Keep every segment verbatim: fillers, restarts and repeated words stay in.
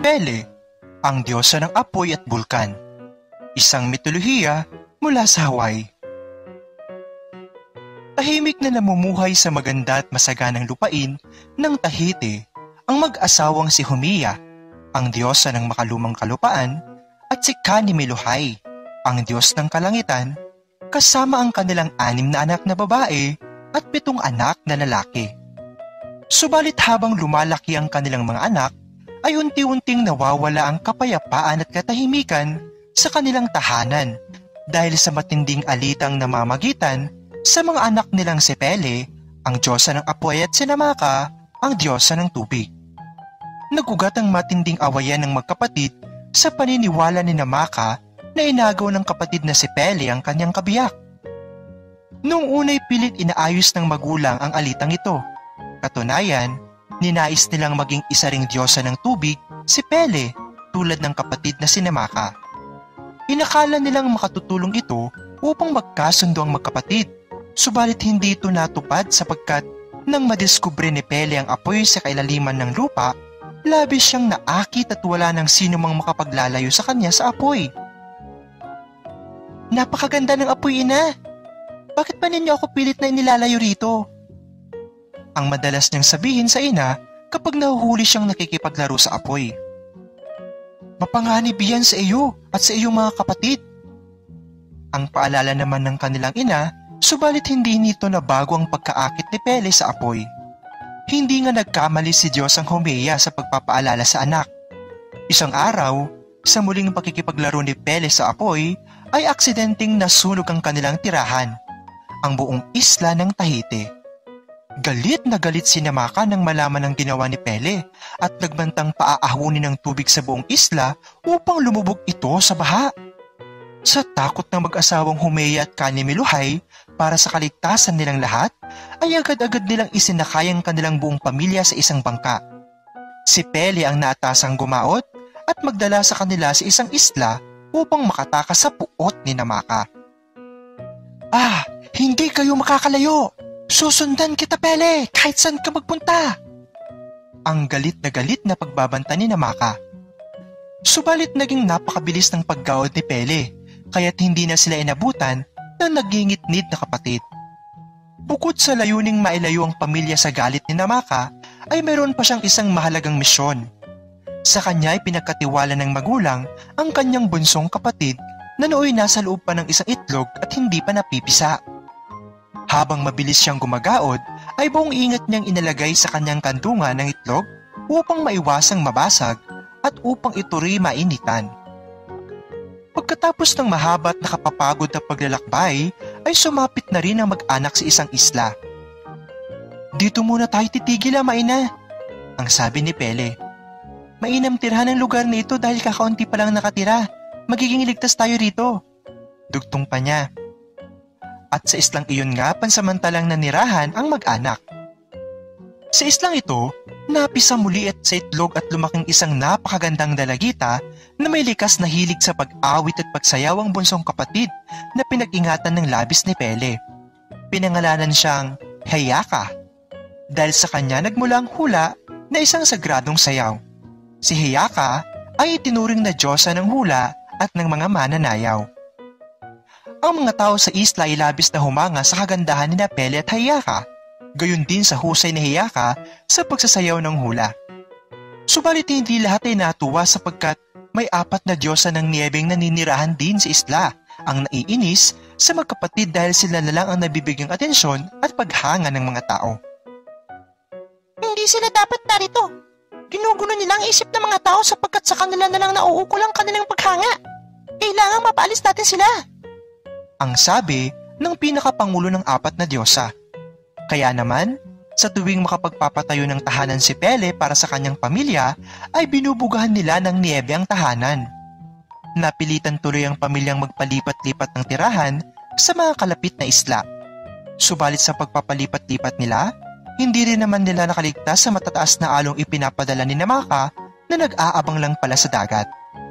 Pele, ang diyosa ng apoy at bulkan. Isang mitolohiya mula sa Hawaii. Tahimik na namumuhay sa maganda at masaganang lupain ng Tahiti ang mag-asawang si Humiya, ang diyosa ng makalumang kalupaan, at si Kanimilohai, ang diyos ng kalangitan, kasama ang kanilang anim na anak na babae at pitong anak na lalaki. Subalit habang lumalaki ang kanilang mga anak, ay unti-unting nawawala ang kapayapaan at katahimikan sa kanilang tahanan dahil sa matinding alitang namamagitan sa mga anak nilang si Pele, ang diyosa ng apoy, at si Namaka, ang diyosa ng tubig. Nagugat ang matinding awayan ng magkapatid sa paniniwala ni Namaka na inagaw ng kapatid na si Pele ang kanyang kabiyak. Noong unay pilit inaayos ng magulang ang alitang ito. Katunayan, ninais nilang maging isa ring diyosa ng tubig si Pele tulad ng kapatid na si Namaka. Inakala nilang makatutulong ito upang magkasundo ang magkapatid, subalit hindi ito natupad sapagkat nang madiskubre ni Pele ang apoy sa kailaliman ng lupa, labis siyang naakit at wala nang sino mang makapaglalayo sa kanya sa apoy. "Napakaganda ng apoy, ina! Bakit pa ninyo ako pilit na inilalayo rito?" Ang madalas niyang sabihin sa ina kapag nahuhuli siyang nakikipaglaro sa apoy. "Mapanganib yan sa iyo at sa iyong mga kapatid." Ang paalala naman ng kanilang ina, subalit hindi nito nabago ang pagkaakit ni Pele sa apoy. Hindi nga nagkamali si Diyosang Humeya sa pagpapaalala sa anak. Isang araw, sa muling pakikipaglaro ni Pele sa apoy, ay aksidenteng nasunog ang kanilang tirahan, ang buong isla ng Tahiti. Galit na galit si Namaka nang malaman ang ginawa ni Pele at nagbantang paaahunin ng tubig sa buong isla upang lumubog ito sa baha. Sa takot ng mag-asawang Humeya at Kanimilohai para sa kaligtasan nilang lahat, ay agad-agad nilang isinakay ang kanilang buong pamilya sa isang bangka. Si Pele ang naatasang gumaot at magdala sa kanila sa isang isla upang makatakas sa puot ni Namaka. "Ah, hindi kayo makakalayo! Susundan kita, Pele, kahit saan ka magpunta!" Ang galit na galit na pagbabanta ni Namaka. Subalit naging napakabilis ng paggaod ni Pele, kaya't hindi na sila inabutan ng nagingit-nid na kapatid. Bukod sa layuning mailayo ang pamilya sa galit ni Namaka, ay mayroon pa siyang isang mahalagang misyon. Sa kanya ay pinagkatiwala ng magulang ang kanyang bunsong kapatid na nooy nasa loob pa ng isang itlog at hindi pa napipisa. Habang mabilis siyang gumagaod, ay buong ingat niyang inalagay sa kanyang kantungan ng itlog upang maiwasang mabasag at upang ito rin mainitan. Pagkatapos ng mahaba at nakapapagod na paglalakbay, ay sumapit na rin ang mag-anak sa isang isla. "Dito muna tayo titigil, maina," ang sabi ni Pele. "Mainam tirahan ang lugar na ito dahil kakaunti pa lang nakatira. Magiging ligtas tayo rito," dugtong pa niya. At sa islang iyon nga pansamantalang nanirahan ang mag-anak. Sa islang ito, napisa muli at sa itlog at lumaking isang napakagandang dalagita na may likas na hilig sa pag-awit at pagsayaw ang bunsong kapatid na pinag-ingatan ng labis ni Pele. Pinangalanan siyang Heyaka dahil sa kanya nagmula ang hula na isang sagradong sayaw. Si Heyaka ay itinuring na diyosa ng hula at ng mga mananayaw. Ang mga tao sa isla ay labis na humanga sa kagandahan ni Pele at Heyaka, gayon din sa husay ni Heyaka sa pagsasayaw ng hula. Subalit hindi lahat ay natuwa sapagkat may apat na diyosa ng niyebeng naninirahan din sa isla ang naiinis sa magkapatid dahil sila na lang ang nabibigyang atensyon at paghanga ng mga tao. "Hindi sila dapat narito. Ginugulo nila ang isip ng mga tao sapagkat sa kanila na lang nauukol ang kanilang paghanga. Kailangang mapaalis natin sila," ang sabi ng pinakapangulo ng apat na diyosa. Kaya naman, sa tuwing makapagpapatayo ng tahanan si Pele para sa kanyang pamilya, ay binubugahan nila ng niyebe ang tahanan. Napilitan tuloy ang pamilyang magpalipat-lipat ng tirahan sa mga kalapit na isla. Subalit sa pagpapalipat-lipat nila, hindi rin naman nila nakaligtas sa matataas na along ipinapadala ni Namaka na nag-aabang lang pala sa dagat.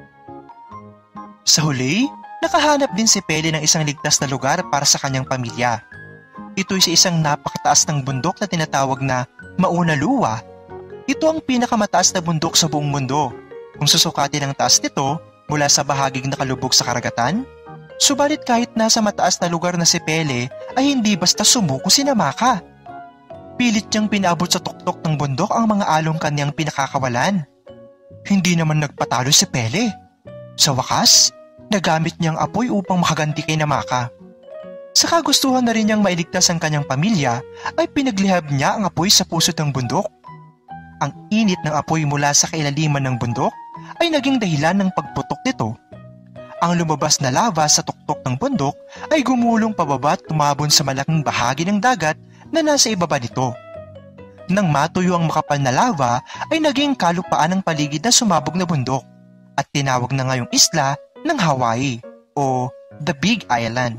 Sa huli, nakahanap din si Pele ng isang ligtas na lugar para sa kanyang pamilya. Ito'y sa isang napakataas ng bundok na tinatawag na Mauna Luwa. Ito ang pinakamataas na bundok sa buong mundo Kung susukatin ang taas nito mula sa bahaging nakalubog sa karagatan, subalit kahit nasa mataas na lugar na si Pele ay hindi basta sumuko si Namaka. Pilit niyang pinabot sa tuktok ng bundok ang mga along kanyang pinakakawalan. Hindi naman nagpatalo si Pele. Sa wakas, nagamit niyang apoy upang makaganti kay Namaka. Sa kagustuhan na rin niyang mailigtas ang kanyang pamilya ay pinaglihab niya ang apoy sa pusod ng bundok. Ang init ng apoy mula sa kailaliman ng bundok ay naging dahilan ng pagputok nito. Ang lumabas na lava sa tuktok ng bundok ay gumulong pababa at tumabon sa malaking bahagi ng dagat na nasa ibaba nito. Nang matuyo ang makapal na lava ay naging kalupaan ng paligid na sumabog na bundok at tinawag na ngayong isla ng Hawaii o The Big Island.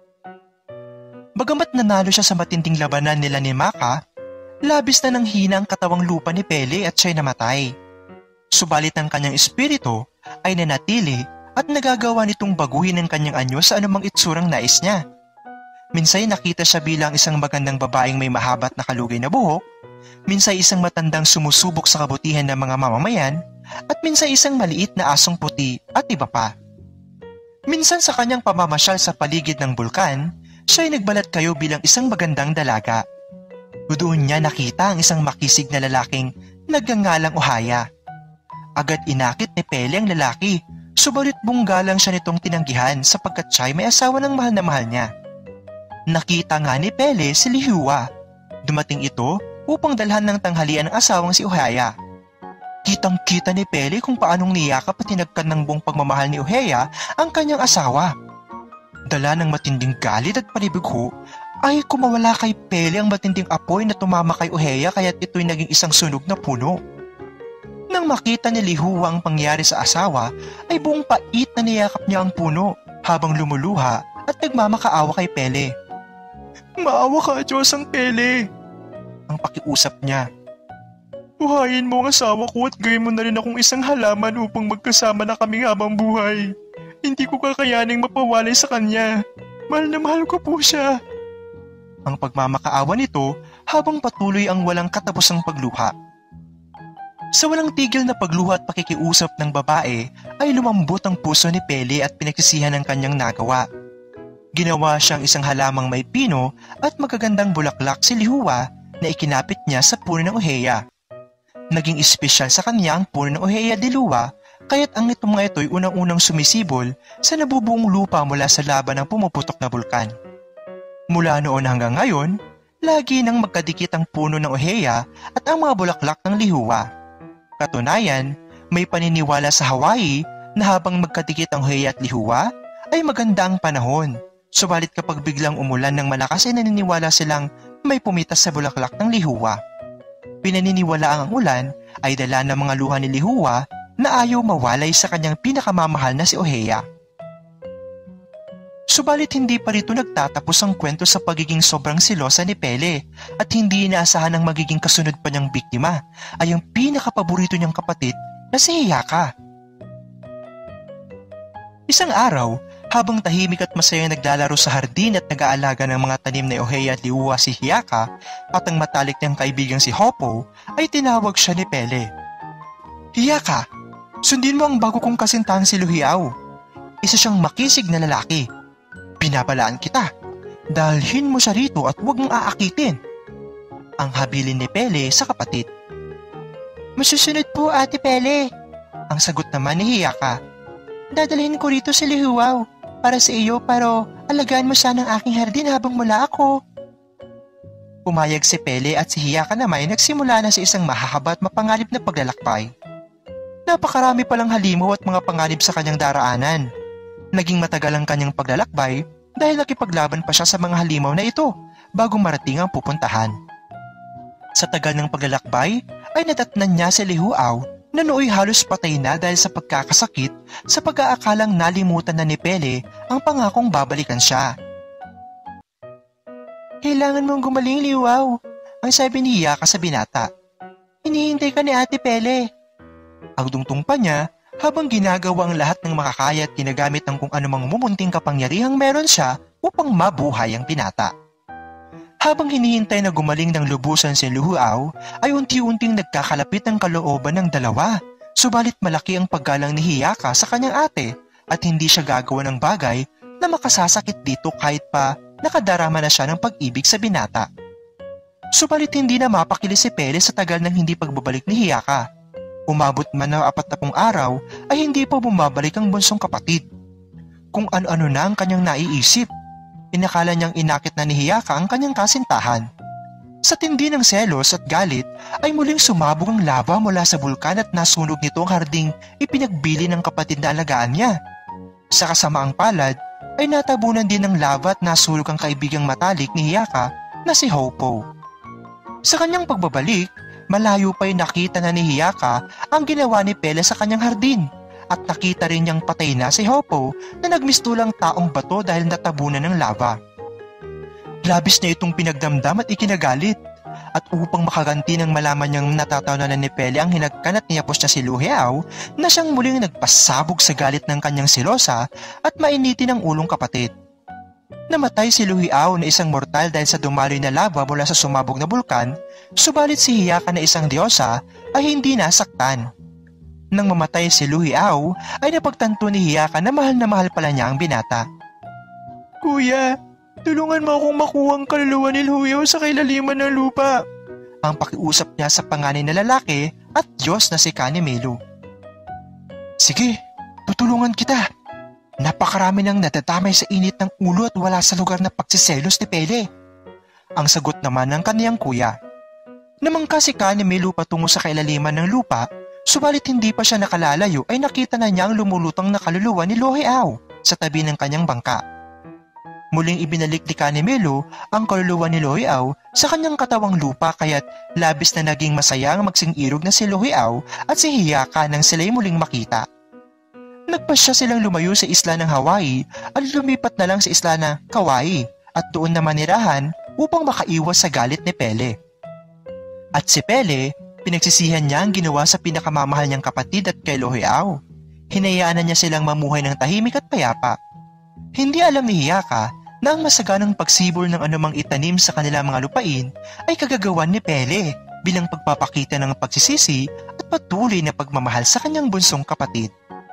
Bagamat nanalo siya sa matinding labanan nila ni Maka, labis na nang hina ang katawang lupa ni Pele at siya'y namatay. Subalit ang kanyang espiritu ay nanatili at nagagawa nitong baguhin ang kanyang anyo sa anumang itsurang nais niya. Minsay nakita siya bilang isang magandang babaeng may mahabat na kalugay na buhok, minsay isang matandang sumusubok sa kabutihan ng mga mamamayan, at minsay isang maliit na asong puti at iba pa. Minsan sa kanyang pamamasyal sa paligid ng bulkan, siya ay nagbalat kayo bilang isang magandang dalaga. Doon niya nakita ang isang makisig na lalaking nagngangalang Ohaya. Agad inakit ni Pele ang lalaki, subalit bungga lang siya nitong tinanggihan sapagkat siya ay may asawa ng mahal na mahal niya. Nakita nga ni Pele si Lihua. Dumating ito upang dalhan ng tanghalian ang asawang si Ohaya. Kitang-kita ni Pele kung paanong niyakap at tinagkan ng buong pagmamahal ni Ohaya ang kanyang asawa. Dala ng matinding galit at palibigho ay kumawala kay Pele ang matinding apoy na tumama kay Ohaya kaya't ito'y naging isang sunog na puno. Nang makita ni Lihua ang pangyari sa asawa ay buong pait na niyakap niya ang puno habang lumuluha at nagmamakaawa kay Pele. "Maawa ka, Diyosang Pele," ang pakiusap niya. "Buhayin mo ang asawa ko at gawin mo na rin akong isang halaman upang magkasama na kami habang buhay. Hindi ko kakayaning mapawalay sa kanya. Mahal na mahal ko po siya." Ang pagmamakaawa nito habang patuloy ang walang katapusang pagluha. Sa walang tigil na pagluha at pakikiusap ng babae ay lumambot ang puso ni Pele at pinagsisihan ng kanyang nagawa. Ginawa siyang isang halamang may pino at magagandang bulaklak si Lihua na ikinapit niya sa puno ng Ohaya. Naging espesyal sa kanya ang puno ng Ohaya de Lua kaya't ang itong mga ito'y unang-unang sumisibol sa nabubuong lupa mula sa laban ng pumuputok na bulkan. Mula noon hanggang ngayon, lagi nang magkadikit ang puno ng Ohaya at ang mga bulaklak ng Lihua. Katunayan, may paniniwala sa Hawaii na habang magkadikit ang Ohaya at Lihua ay maganda ang panahon. Subalit kapag biglang umulan ng malakas ay naniniwala silang may pumitas sa bulaklak ng Lihua. Pinaniniwala ang ulan ay dala ng mga luha ni Lihua na ayaw mawalay sa kanyang pinakamamahal na si Ohaya. Subalit hindi pa rito nagtatapos ang kwento sa pagiging sobrang silosa ni Pele at hindi inaasahan ng magiging kasunod pa niyang biktima ay ang pinakapaborito niyang kapatid na si Hiyaka. Isang araw, habang tahimik at masayang naglalaro sa hardin at nag-aalaga ng mga tanim na Ohaya at Lihua si Hiyaka at ang matalik niyang kaibigang si Hopo, ay tinawag siya ni Pele. "Hiyaka, sundin mo ang bago kong kasintahan si Luhiao. Isa siyang makisig na lalaki. Pinabalaan kita. Dalhin mo siya rito at huwag mong aakitin." Ang habilin ni Pele sa kapatid. "Masusunod po, Ate Pele," ang sagot naman ni Hiyaka. "Dadalhin ko rito si Lihuao para sa iyo pero alagaan mo sana ang aking hardin habang wala ako." Pumayag si Pele at si Hiyaka naman ay nagsimula na sa isang mahahaba at mapanganib na paglalakbay. Napakarami palang halimaw at mga panganib sa kanyang daraanan. Naging matagal ang kanyang paglalakbay dahil nakipaglaban pa siya sa mga halimaw na ito bago marating ang pupuntahan. Sa tagal ng paglalakbay ay natatnan niya si Lihuao na nooy halos patay na dahil sa pagkakasakit sa pag-aakalang nalimutan na ni Pele ang pangakong babalikan siya. "Kailangan mong gumaling, Lihuao," ang sabi ni Hiyaka sa binata. "Hinihintay ka ni Ate Pele." Ang dungtong pa niya habang ginagawa ang lahat ng makakaya at ginagamit ng kung anumang mumunting kapangyarihang meron siya upang mabuhay ang binata. Habang hinihintay na gumaling ng lubusan si Lihuao ay unti-unting nagkakalapit ang kalooban ng dalawa Subalit malaki ang paggalang ni Hiyaka sa kanyang ate at hindi siya gagawa ng bagay na makasasakit dito kahit pa nakadarama na siya ng pag-ibig sa binata. Subalit hindi na mapakili si Pele sa tagal ng hindi pagbabalik ni Hiyaka. Umabot man ng apat na pung araw ay hindi pa bumabalik ang bunsong kapatid. Kung ano-ano na ang kanyang naiisip, inakala niyang inakit na ni Hiyaka ang kanyang kasintahan. Sa tindi ng selos at galit ay muling sumabog ang lava mula sa bulkan at nasunog nito ang harding ipinagbili ng kapatid na alagaan niya. Sa kasamaang palad ay natabunan din ng lava at nasunog ang kaibigang matalik ni Hiyaka na si Hopo. Sa kanyang pagbabalik, malayo pa'y nakita na ni Hiyaka ang ginawa ni Pele sa kanyang hardin at nakita rin niyang patay na si Hopo na nagmistulang taong bato dahil natabunan ng lava. Labis niya itong pinagdamdam at ikinagalit at upang makaganti ng malaman niyang natatawanan na ni Pele ang hinagkan at niyapos niya si Lu Hiao na siyang muling nagpasabog sa galit ng kanyang silosa at mainitin ang ulong kapatid. Namatay si Lu Hiao na isang mortal dahil sa dumaloy na lava mula sa sumabog na bulkan, subalit si Hiyaka na isang diyosa ay hindi nasaktan. Nang mamatay si Lu Hiao ay napagtanto ni Hiyaka na mahal na mahal pala niya ang binata. "Kuya, tulungan mo akong makuha ang kaluluwa ni Lu Hiao sa kailaliman ng lupa," ang pakiusap niya sa panganay na lalaki at Diyos na si Kanimelo. "Sige, tutulungan kita. Napakarami nang natatamay sa init ng ulo at wala sa lugar na pagsiselos ni Pele," ang sagot naman ng kaniyang kuya. Namangka si Kanimelo patungo sa kailaliman ng lupa, subalit hindi pa siya nakalalayo ay nakita na niya ang lumulutang na kaluluwa ni Lu Hiao sa tabi ng kanyang bangka. Muling ibinalik ni Kanimelo ang kaluluwa ni Lu Hiao sa kanyang katawang lupa kaya't labis na naging masaya ang magsing-irog na si Lu Hiao at si Hiyaka nang sila'y muling makita. Nagpasya silang lumayo sa isla ng Hawaii at lumipat na lang sa isla na Kauai at doon na manirahan upang makaiwas sa galit ni Pele. At si Pele, pinagsisihan niya ang ginawa sa pinakamamahal niyang kapatid at kay Lu Hiao. Hinayaan na niya silang mamuhay ng tahimik at payapa. Hindi alam ni Hiyaka na ang masaganang pagsibol ng anumang itanim sa kanilang mga lupain ay kagagawan ni Pele bilang pagpapakita ng pagsisisi at patuloy na pagmamahal sa kanyang bunsong kapatid.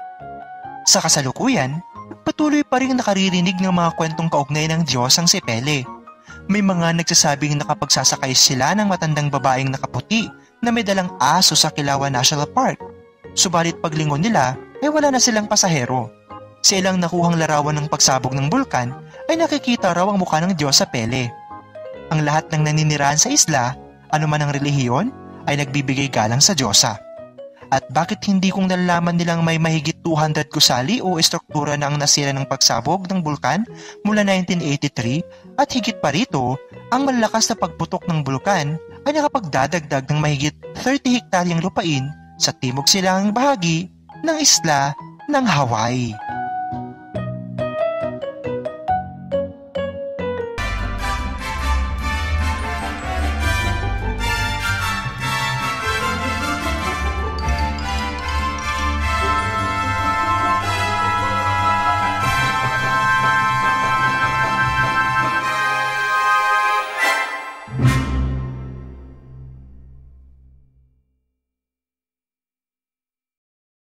Sa kasalukuyan, patuloy pa rin nakaririnig ng mga kwentong kaugnay ng Diyos ang si Pele. May mga nagsasabing nakapagsasakay sila ng matandang babaeng nakaputi na may dalang aso sa Kilawan National Park. Subalit paglingon nila ay wala na silang pasahero. Sa ilang nakuhang larawan ng pagsabog ng bulkan ay nakikita raw ang mukha ng Diyos sa Pele. Ang lahat ng naninirahan sa isla, anuman ang relihiyon, ay nagbibigay galang sa Diyosa. At bakit hindi kung nalalaman nilang may mahigit two hundred gusali o estruktura na ang nasira ng pagsabog ng bulkan mula nineteen eighty-three at higit pa rito, ang malalakas na pagputok ng bulkan ay nakapagdadagdag ng mahigit thirty hektaryang lupain sa timog silangang bahagi ng isla ng Hawaii.